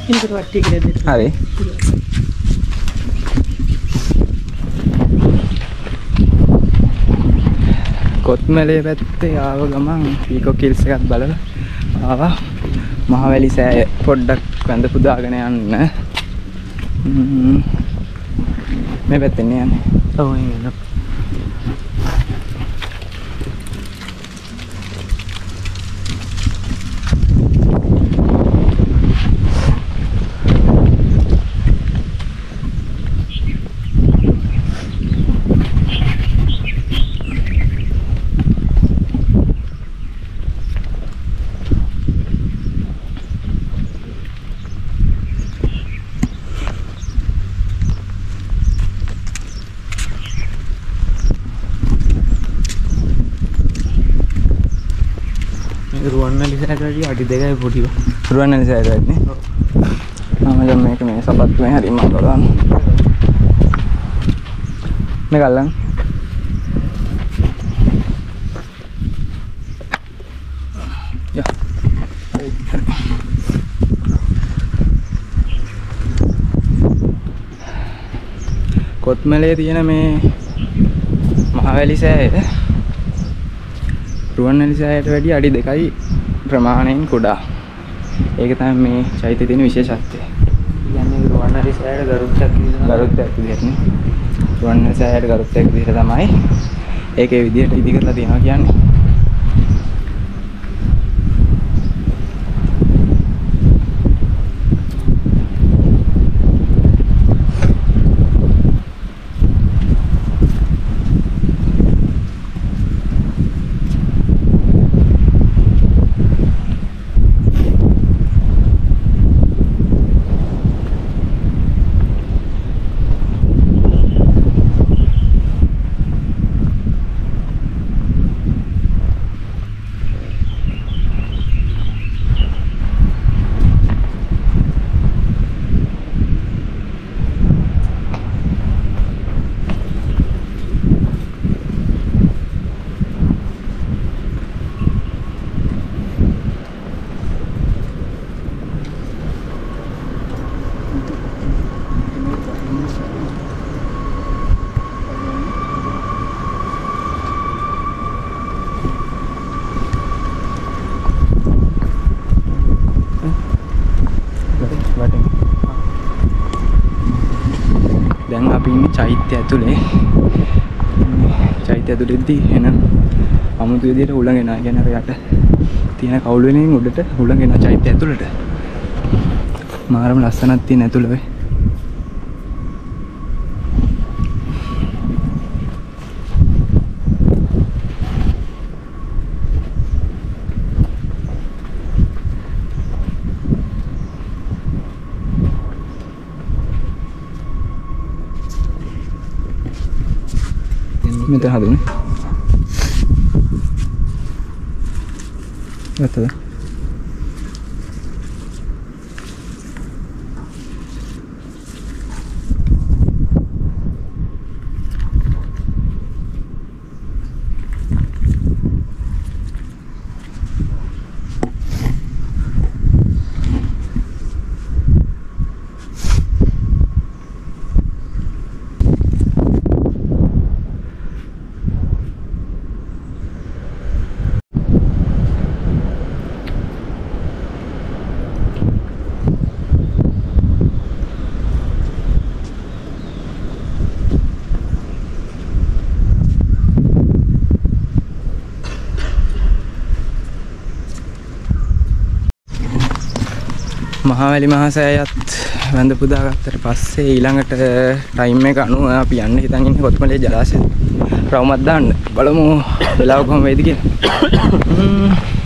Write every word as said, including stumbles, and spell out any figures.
Inter වට්ටි කියලා දෙන්න. හරි. කොත්මලේ පැත්තේ ආව ගමන් පීකෝ කිල්ස් එකක් බලලා ආවා. මහවැලි සෑය පොඩ්ඩක් වැඳ පුදාගෙන යන්න. මේ පැත්තෙන් යන්නේ. ඔව් එන්න. රුවන්වැලි සෑයට වැඩි අඩි දෙකයි පොඩි. රුවන්වැලි සෑයට වැඩි නේ. මම දැන් මේක මේ සපත්තුවේ හරි මම බලන්න. මේක අල්ලන්න. යා. කොත්මලේ තියෙන මේ මහවැලි සෑය රුවන්වැලි සෑයට වැඩි අඩි දෙකයි ප්‍රමාණයෙන් කුඩා. ඒක තමයි මේ චෛත්‍යයේ තියෙන විශේෂත්වය. කියන්නේ රුවන්වැලි සෑයට ගරුත්වයක් විදිහට ගරුත්වයක් විදිහට නේ. රුවන්වැලි සෑයට ගරුත්වයක් විදිහට තමයි ඒකේ විදිහට ඉදි කරලා තියෙනවා කියන්නේ. දැන් අපි ඉන්නේ චෛත්‍ය ඇතුලේ. චෛත්‍ය ඇතුලේදී එන අමුතු විදියට උලගෙන ආ කියන යට තියෙන කවුළු වෙනින් උඩට උලගෙන චෛත්‍ය ඇතුලට. මාරම ලස්සනක් තියෙන ඇතුලේ. මෙතන හදුනේ. ගත්තද? මහවැලි මහසෑයත් වැඳ පුදා ගත්තට පස්සේ ඊළඟට ටයිම් එක අනුව අපි යන්න හිතන් ඉන්නේ කොත්මලේ ජලාශය රවුමක් දාන්න. බලමු වෙලාව කොහොම වෙයිද කියලා.